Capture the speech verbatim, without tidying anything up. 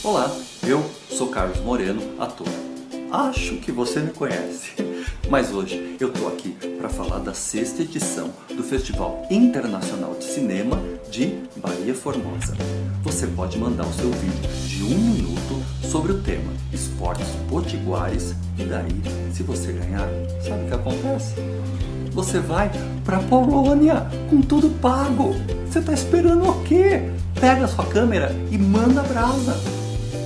Olá, eu sou Carlos Moreno, ator. Acho que você me conhece, mas hoje eu tô aqui para falar da sexta edição do Festival Internacional de Cinema de Bahia Formosa. Você pode mandar o seu vídeo de um minuto sobre o tema esportes potiguares e daí, se você ganhar, sabe o que acontece? Você vai para Polônia com tudo pago. Você tá esperando o quê? Pega a sua câmera e manda brasa.